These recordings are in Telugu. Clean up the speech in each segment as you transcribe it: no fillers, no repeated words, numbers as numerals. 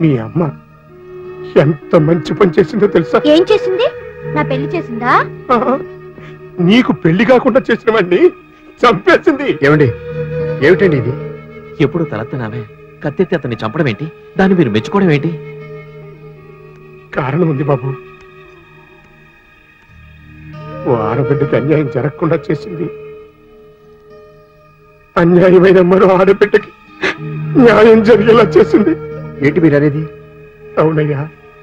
మీ అమ్మ ఎంత మంచి పని చేసిందో తెలుసా? ఏం చేసింది? నా పెళ్లి చేసిందా? నీకు పెళ్లి కాకుండా చేసిన వాడిని చంపేసింది. ఏమిటండి ఇది? ఎప్పుడు తలెత్తనావే కత్తెత్తి అతన్ని చంపడం ఏంటి? దాన్ని మీరు మెచ్చుకోవడం ఏంటి? కారణం ఉంది బాబు. ఓ ఆడబిడ్డకి అన్యాయం జరగకుండా చేసింది. అన్యాయమైన మరో ఆడబిడ్డకి న్యాయం జరిగేలా చేసింది. ఏంటి మీరు అనేది? అవునయ్యా,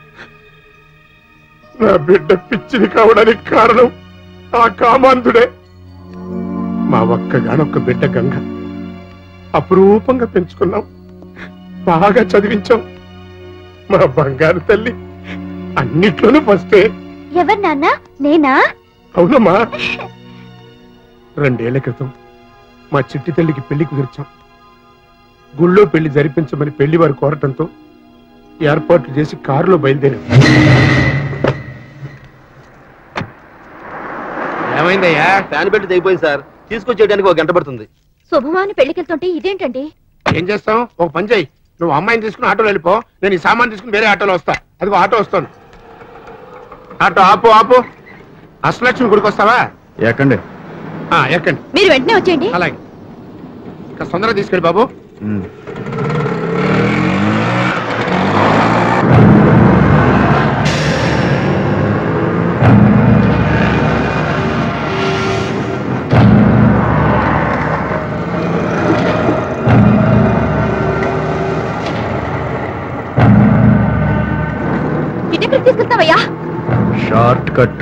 నా బిడ్డ పిచ్చిది కావడానికి కారణం ఆ కామాంధుడే. మా ఒక్కగానొక్క బిడ్డ గంగ అపురూపంగా పెంచుకున్నాం, బాగా చదివించాం. మా బంగారు తల్లి అన్నిట్లోనూ ఫస్టే. ఎవరు నాన్న? నేనా? అవునమ్మా. 2 ఏళ్ల క్రితం మా చిట్టి తల్లికి పెళ్లి కుదిర్చాం. గుళ్ళో పెళ్లి జరిపించమని పెళ్లి వారు కోరటంతో ఏర్పాట్లు చేసి కారులో బయలుదేరాం. ఏమైందయ్యా? ఫ్యాన్ పెట్టి తెగిపోయింది సార్, తీసుకొచ్చేయడానికి 1 గంట పడుతుంది. శుభమాని పెళ్లికెళ్తుంటే ఇదేంటండి? ఏం చేస్తాం? ఒక పని చేయి, నువ్వు అమ్మాయిని తీసుకుని ఆటోలో వెళ్ళిపో, నేను ఈ సామాన్ తీసుకుని వేరే ఆటోలో వస్తా. అదిగో ఆటో వస్తాను. ఆటో ఆపు ఆపు. అష్టలక్ష్మి గుడికి వస్తావా? ఎక్కండి. ఎక్కండి. మీరు వెంటనే వచ్చేయండి. అలాగే, ఇంకా తొందరగా తీసుకెళ్ళి బాబు. ఎక్కడికి తీసుకెళ్తావయ్యా? Short cut.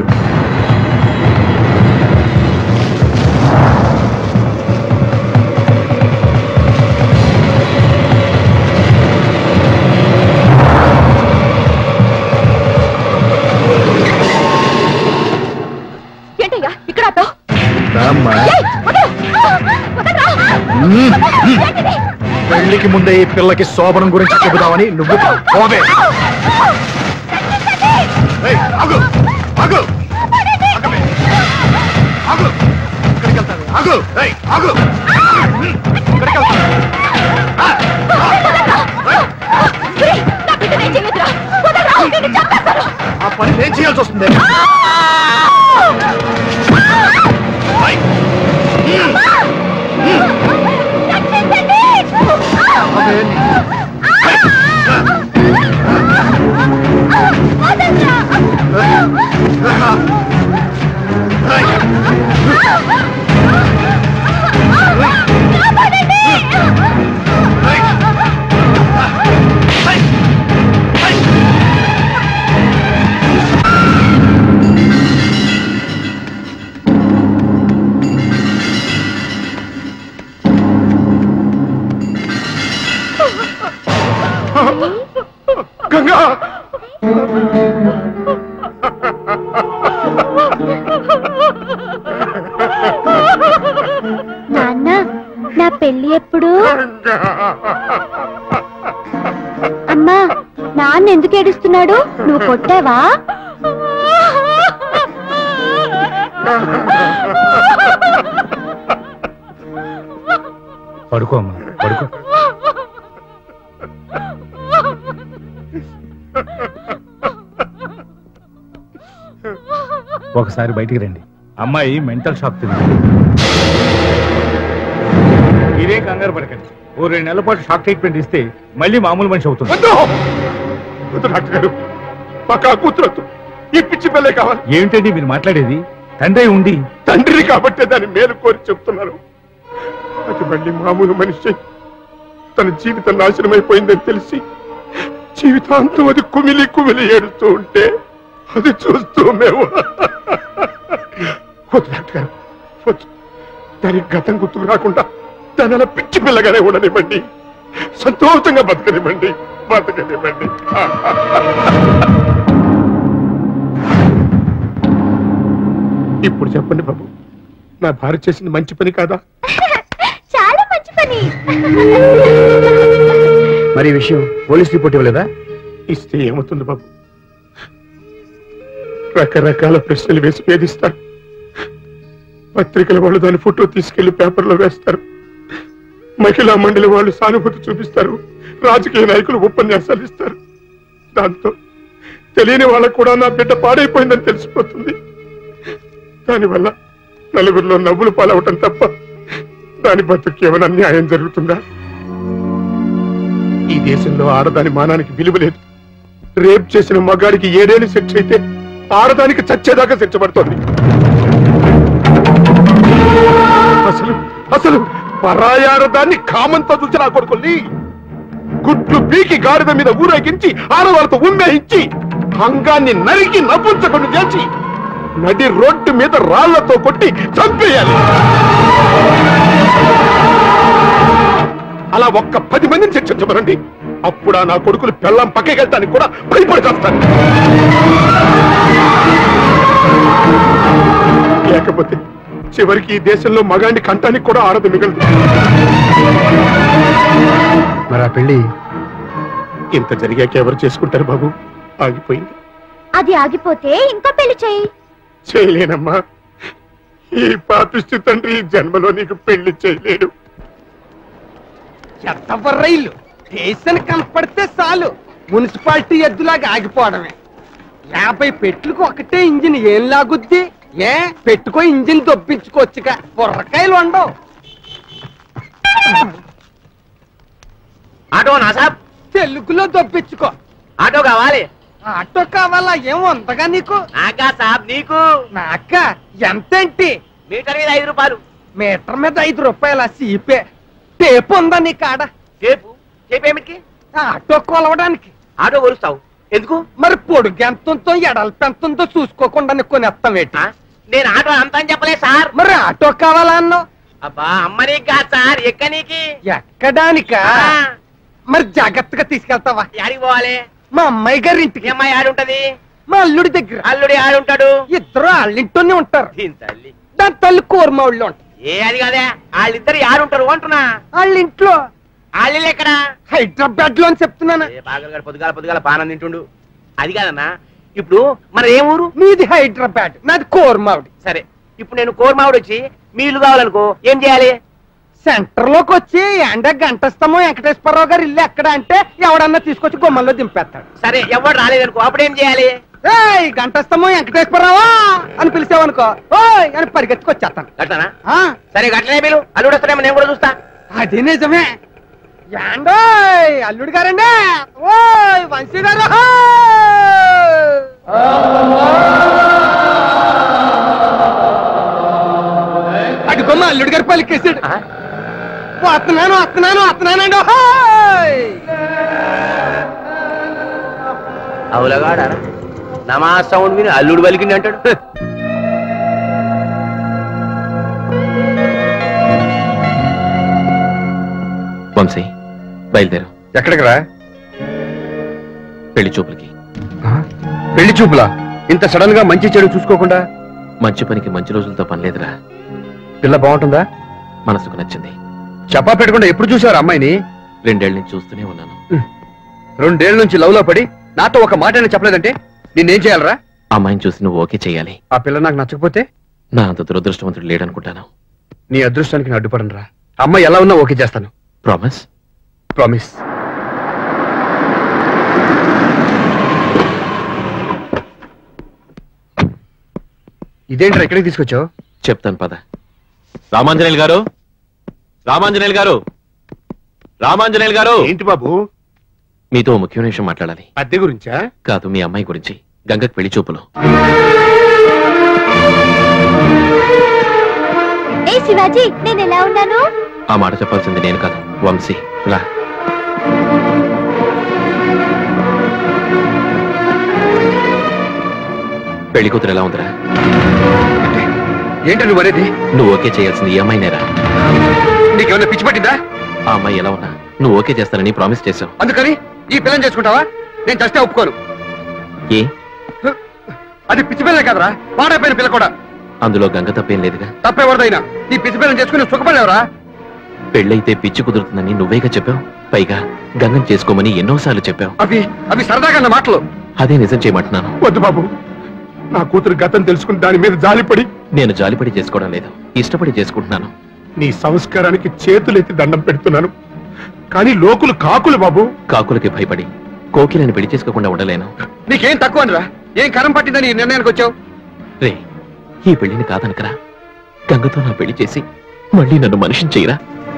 ఏంటయ్యా ఇక్కడ ఆటో? పెళ్లికి ముందే ఈ పిల్లకి శోభనం గురించి చెబుతామని నువ్వు పోవే. ఆ పని నేను చేయాల్సి వస్తుంది. గంగా, నాన్న, నా పెళ్లి ఎప్పుడు? అమ్మా, నాన్న ఎందుకు ఏడుస్తున్నాడు? నువ్వు కొట్టావా? పడుకో అమ్మా, పడుకో. ఒకసారి బయటికి రండి. అమ్మాయి మెంటల్ షాక్ తింది. మీరేం కంగారు పడకండి. ఓ 2 నెలల పాటు షాక్ ట్రీట్మెంట్ ఇస్తే మళ్ళీ మామూలు మనిషి అవుతుంది. డాక్టర్ గారు, మాకు ఆ కూతురొద్దు, ఈ పిచ్చి పిల్లే కావాలి. ఏమిటండి మీరు మాట్లాడేది? తండ్రి ఉండి తండ్రిని కాబట్టే దాన్ని మేలు కోరి చెప్తున్నారు. అది మళ్ళీ మామూలు మనిషి తన జీవితం నాశనం అయిపోయిందని తెలిసి జీవితాంతం అది కుమిలి కుమిలి ఏడుస్తూ ఉంటే అది చూస్తూ మేము వద్దు డాక్టర్ గారు, వద్దు. దానికి గతం గుర్తుకు రాకుండా దాని అలా పిచ్చి పిల్లగానే ఉండనివ్వండి, సంతోషంగా బతకనివ్వండి, బతకనివ్వండి. ఇప్పుడు చెప్పండి బాబు, నా భార్య చేసింది మంచి పని కాదా? చాలా మంచి పని. మరి విషయం పోలీస్ రిపోర్ట్ ఇవ్వలేదా? ఇస్తే ఏమవుతుంది బాబు? రకరకాల ప్రశ్నలు వేసి వేధిస్తారు. పత్రికల వాళ్ళు దాని ఫోటో తీసుకెళ్లి పేపర్లో వేస్తారు. మహిళా మండలి వాళ్ళు సానుభూతి చూపిస్తారు. రాజకీయ నాయకులు ఉపన్యాసాలు ఇస్తారు. దాంతో తెలియని వాళ్ళకు కూడా నా బిడ్డ పాడైపోయిందని తెలిసిపోతుంది. దానివల్ల నలుగురిలో నవ్వులు పాలవటం తప్ప దాని బతుకు ఏమైనా న్యాయం జరుగుతుందా? ఈ దేశంలో ఆడదాని మానానికి విలువ లేదు. రేప్ చేసిన మగాడికి 7 ఏళ్ళు శిక్ష అయితే ఆడదానికి చచ్చేదాకా శిక్ష పడుతోంది. అసలు అసలు పరాయారదాన్ని కామంతో చూసి నా కొడుకుల్ని గుడ్లు పీకి గాడిద మీద ఊరేగించి ఆడవాళ్ళతో ఉమ్మేయించి అంగాన్ని నరికి నపుంచకుండా చేసి నడి రోడ్డు మీద రాళ్లతో కొట్టి చంపేయాలి. అలా ఒక్క 10 మందిని శిక్షించమనండి. అప్పుడా నా కొడుకులు పెళ్ళం పక్కకెళ్తానికి కూడా భయపడి చేస్తాను. లేకపోతే చివరికి ఈ దేశంలో మగాండి కంటానికి కూడా ఆడదు మిగలదు. మరి ఆ పెళ్లి ఇంత జరిగాక ఎవరు చేసుకుంటారు బాబు? ఆగిపోయింది. అది ఆగిపోతే ఇంకా పెళ్లి చెయ్యి. చేయలేనమ్మా. ఈ పాపిష్టి తండ్రి ఈ జన్మలో నీకు పెళ్లి చేయలేడు. చెత్తబర్రైలు స్టేషన్ కనపడితే చాలు మున్సిపాలిటీ ఎద్దులాగా ఆగిపోవడమే. 50 పెట్లకు ఒకటే ఇంజిన్ ఏం లాగుద్ది? ఏ పెట్టుకో ఇంజిన్ దొబ్బించుకోవచ్చుగా. బుర్రకాయలు ఉండవు. ఆటో నా సాబ్, తెలుగులో దొబ్బించుకో. ఆటో కావాలి. ఆటో కావాలా? ఏం ఉందగా నీకు? నాకా సాబ్? నీకు? నాక ఎంతేంటి? మీటర్ మీద 5 రూపాయలు. మీటర్ మీద 5 రూపాయల సీపే. టేపు ఉందా నీ కాడ? టేపు? టేపు ఏమిటికి? ఆటో కొలవడానికి. ఆటో కొలుస్తావు ఎందుకు? మరి పొడుగు ఎంతుందో ఎడల్పు ఎంతుందో చూసుకోకుండా కొనేస్తాం ఏంటి? నేను ఆటో అంతా అని చెప్పలే సార్. మరి ఆటో కావాలా అన్నావు? అబ్బా అమ్మనీ కాదు సార్, ఎక్కనీకి. ఎక్కడానికా? మరి జాగ్రత్తగా తీసుకెళ్తావా? యాడికి పోవాలి? మా అమ్మాయి గారి ఇంటికి. అమ్మాయి ఆడుంటది? మా అల్లుడి దగ్గర. అల్లుడి ఆడుంటాడు? ఇద్దరు వాళ్ళింటోనే ఉంటారు. తల్లి దాని తల్లి కోరమావుళ్ళు ఉంటారు. ఏ అది కాదే, వాళ్ళిద్దరు ఆడుంటారు అంటున్నా. వాళ్ళ ఇంట్లో. వాళ్ళు ఎక్కడ? హైదరాబాద్ లో అని చెప్తున్నాను. పొద్దుగాల పొద్దుగాల పానం తింటుండు. అది కాదన్నా, ఇప్పుడు మరి ఏ ఊరు? మీది హైదరాబాద్, నాది కోరమావుడి. సరే, ఇప్పుడు నేను కోరమావుడు వచ్చి మీ ఇల్లు కావాలనుకో, ఏం చేయాలి? సెంటర్ లోకి వచ్చి ఎండ గంటస్తామో వెంకటేశ్వరరావు గారు ఇల్లు ఎక్కడ అంటే ఎవడన్నా తీసుకొచ్చి గుమ్మల్లో దింపేస్తాడు. సరే, ఎవరు రాలేదనుకో, అప్పుడేం చేయాలి? ఏయ్ గంటస్తామో వెంకటేశ్వరరావా అని పిలిచావనుకో, ఓయ్ అని పరిగెత్తుకొచ్చేస్తాను. గట్లనా? సరే, గట్లనే మీరు అల్లుడు వస్తాడేమో, నేను కూడా చూస్తా. అది నిజమే. యాండోయ్ అల్లుడు గారండి. ఓయ్ వంశీ గారు. అడుగమ్మ అల్లుడు గారు పలికేసాడు. వస్తున్నాను వస్తున్నాను వస్తున్నానండి. అవులగాడ నమా సౌండ్ విని అల్లుడు పలికిండి అంటాడు. వంశీ బయలుదేరు. ఎక్కడికి రా? పెళ్లి చూపులకి. పెళ్లి చూపులా? ఇంత సడన్ గా మంచి చెడు చూసుకోకుండా? మంచి పనికి మంచి రోజులతో పని లేదురా. పిల్ల బాగుంటుందా? మనసుకు నచ్చింది. చెప్పా పెట్టకుండా ఎప్పుడు చూసారు అమ్మాయిని? 2 ఏళ్ల నుంచి చూస్తూనే ఉన్నాను. 2 ఏళ్ల నుంచి లవ్ లో పడి నాతో ఒక మాట చెప్పలేదంటే నేనేం చేయాలరా? అమ్మాయిని చూసి నువ్వు ఓకే చేయాలి. ఆ పిల్ల నాకు నచ్చకపోతే? నా అంత దురదృష్టవంతుడు లేడనుకుంటాను. నీ అదృష్టానికి నేను అడ్డుపడను రా. అమ్మాయి ఎలా ఉన్నా ఓకే చేస్తాను. ప్రామిస్? ప్రామిస్. ఇదేంట్రా ఎక్కడికి తీసుకొచ్చావు? చెప్తాను పద. రామాంజనేయులు గారు, రామాంజనేయులు గారు, రామాంజనేయులు గారు. ఏంటి బాబు? మీతో ముఖ్యమైన విషయం మాట్లాడాలి. అద్దె గురించా? కాదు, మీ అమ్మాయి గురించి. గంగకు పెళ్లి చూపులు. ఏ శివాజీ, నేను ఎలా ఉన్నాను? ఆ మాట చెప్పాల్సింది నేను కాదు, వంశీ. రా. పెళ్లి కూతురు ఎలా ఉందిరా? ఏంటి నువ్వు అనేది? నువ్వు ఓకే చేయాల్సింది ఈ అమ్మాయినేరా. నీకేమన్నా పిచ్చి పట్టిందా? ఆ అమ్మాయి ఎలా ఉన్నా నువ్వు ఓకే చేస్తానని ప్రామిస్ చేశావు. అందుకని ఈ పిల్లని చేసుకుంటావా? నేను చస్తే ఒప్పుకోను. ఏ? అది పిచ్చి పిల్లలే కదరా, పాడైపోయిన పిల్ల కూడా. అందులో గంగ తప్పేం లేదుగా. తప్పెవరిదైనా ఈ పిచ్చి పిల్లని చేసుకుని సుఖపడలేవరా? పెళ్ళైతే పిచ్చి కుదురుతుందని నువ్వేగా చెప్పావు. పైగా గంగం చేసుకోమని ఎన్నోసార్లు చెప్పావు. అవి సరదాగా అన్న మాటలు. అదే నిజం చేయమంటున్నాను. వద్దు బాబు, నా కూతురు గతం తెలుసుకుని దాని మీద జాలిపడి. నేను జాలిపడి చేసుకోవడం లేదు, ఇష్టపడి చేసుకుంటున్నాను. నీ సంస్కారానికి చేతులెత్తి దండం పెడుతున్నాను. కానీ లోకులు కాకులు బాబు. కాకులకి భయపడి కోకిలని పెళ్లి చేసుకోకుండా ఉండలేను. నీకేం తక్కువ అనరా? ఏం కరం పట్టిందని ఈ నిర్ణయానికి వచ్చావు? రే, ఈ పెళ్లిని కాదనకరా. గంగతో నా పెళ్లి చేసి మళ్ళీ నన్ను మనిషిని చెయ్యరా.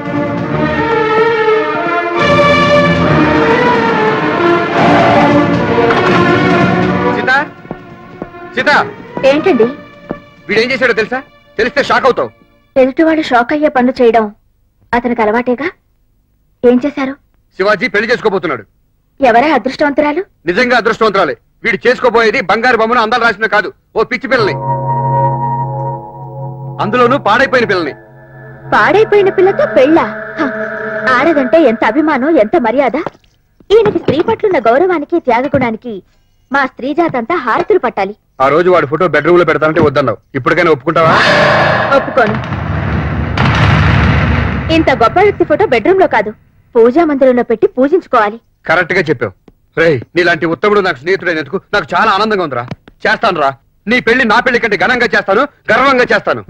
సీత, సీత, ఏంటండి? వీడేం చేశాడో తెలుసా? తెలిస్తే షాక్ అవుతావు. ఎదుటివాడు షాక్ అయ్యే పనులు చేయడం అతనికి అలవాటేగా. ఏం చేశారు? శివాజీ పెళ్లి చేసుకోబోతున్నాడు. ఎవరా అదృష్టవంతురాలు? నిజంగా అదృష్టవంతురాలే. వీడు చేసుకోబోయేది బంగారు బొమ్మను అందాలు రాసిన కాదు, ఓ పిచ్చి పిల్లని, అందులోనూ పాడైపోయిన పిల్లని. పాడైపోయిన పిల్లతో పెళ్ళా? ఆడదంటే ఎంత అభిమానం, ఎంత మర్యాద. ఈయనకి స్త్రీ పట్లున్న గౌరవానికి త్యాగగుణానికి మా స్త్రీ జాతంతా హారతులు పట్టాలి. ఆ రోజు వాడి ఫోటో బెడ్రూమ్ లో పెడతానంటే వద్దన్నావు. ఇప్పటికైనా ఒప్పుకుంటావా? ఒప్పుకోను. ఇంత గొప్ప వ్యక్తి ఫోటో బెడ్రూమ్ లో కాదు, పూజా మందిరంలో పెట్టి పూజించుకోవాలి. కరెక్ట్ గా చెప్పావు. రేయ్, నీలాంటి ఉత్తముడు నాకు స్నేహితుడైనందుకు నాకు చాలా ఆనందంగా ఉందిరా. చేస్తాను రా. నీ పెళ్లి నా పెళ్లి కంటే ఘనంగా చేస్తాను, గర్వంగా చేస్తాను.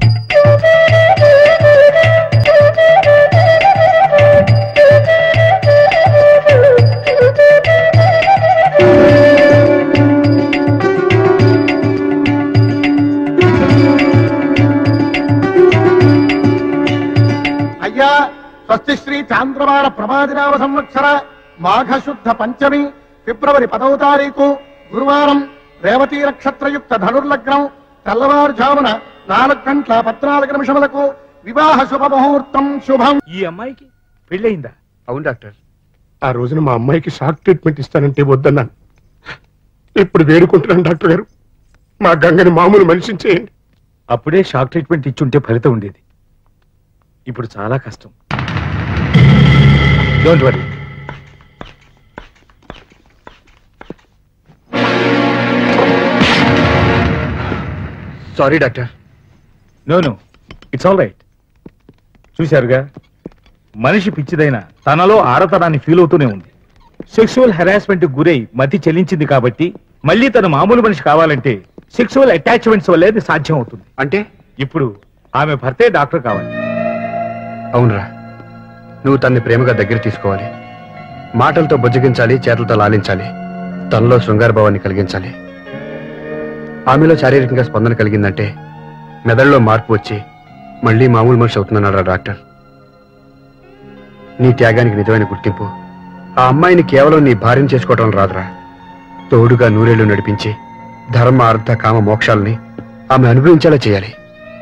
అయ్యా, స్వస్తి శ్రీ చాంద్రమాన ప్రమాదినామ సంవత్సర మాఘశుద్ధ పంచమి ఫిబ్రవరి 10వ తారీఖు గురువారం రేవతీ నక్షత్రయుక్త ధనుర్లగ్నం తెల్లవారుజామున 4:14 వివాహ శుభముహూర్తం శుభం. ఈ అమ్మాయికి పెళ్ళయిందా? అవును డాక్టర్. ఆ రోజున మా అమ్మాయికి షాక్ ట్రీట్మెంట్ ఇస్తానంటే వద్దన్నాను. ఇప్పుడు వేడుకుంటున్నాను డాక్టర్ గారు, మా గంగని మామూలు మనిషిని చేయండి. అప్పుడే షాక్ ట్రీట్మెంట్ ఇచ్చుంటే ఫలితం ఉండేది. ఇప్పుడు చాలా కష్టం. Don't worry. Sorry doctor. No, it's all right. చూశారుగా, మనిషి పిచ్చిదైన తనలో ఆరతనాన్ని ఫీల్ అవుతూనే ఉంది. సెక్సువల్ హెరాస్మెంట్ గురై మతి చెల్లించింది కాబట్టి మళ్ళీ తన మామూలు మనిషి కావాలంటే సెక్సువల్ అటాచ్మెంట్స్ వల్లే అది సాధ్యం అవుతుంది. అంటే ఇప్పుడు ఆమె భర్తే డాక్టర్ కావాలి. అవునరా, నువ్వు తన్ని ప్రేమగా దగ్గర తీసుకోవాలి. మాటలతో బుజ్జగించాలి, చేతులతో లాలించాలి, తనలో శృంగార భావాన్ని కలిగించాలి. ఆమెలో శారీరకంగా స్పందన కలిగిందంటే మెదడులో మార్పు వచ్చి మళ్ళీ మామూలు మనిషి అవుతుందన్నారా డాక్టర్. నీ త్యాగానికి నిజమైన గుర్తింపు ఆ అమ్మాయిని కేవలం నీ భార్యను చేసుకోవటం రాదురా. తోడుగా నూరేళ్లు నడిపించి ధర్మ అర్థ కామ మోక్షాలని ఆమె అనుభవించేలా చేయాలి.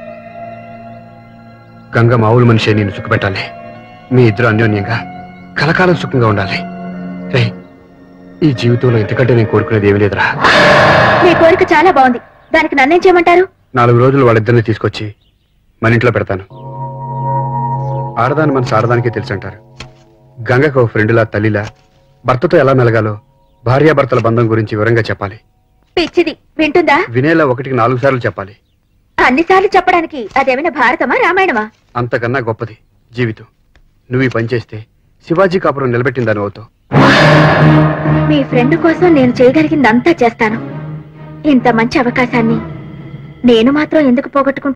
గంగ మామూలు మనిషి నేను సుఖపెట్టాలి. మీ ఇద్దరు అన్యోన్యంగా కలకాలం సుఖంగా ఉండాలి. రే, ఈ జీవితంలో ఇంతకంటే నేను కోరుకునేది ఏమీ లేదురా. మీ కోరిక చాలా బాగుంది. దానికి నన్నేం చేయమంటారు? 4 రోజులు వాళ్ళిద్దరిని తీసుకొచ్చి మన ఇంట్లో పెడతాను. ఆడదాని మనసు ఆడదానికే తెలుసు అంటారు. గంగకు ఒక ఫ్రెండ్లా, తల్లిలా భర్తతో ఎలా మెలగాలో భార్యాభర్తల బంధం గురించి వివరంగా చెప్పాలి. పిచ్చిది వింటుందా? వినేలా 1కి 4 సార్లు చెప్పాలి. అన్నిసార్లు చెప్పడానికి అదేమైనా భారతమా రామాయణమా? అంతకన్నా గొప్పది జీవితం. నువ్వు ఈ పని చేస్తే శివాజీ కాపురం నిలబెట్టిందని అవుతావు. మీ ఫ్రెండ్ కోసం నేను చేయగలిగిందంతా చేస్తాను. ఇంత మంచి అవకాశాన్ని నేను మాత్రం ఎందుకు పోగొట్టుకుంటాను?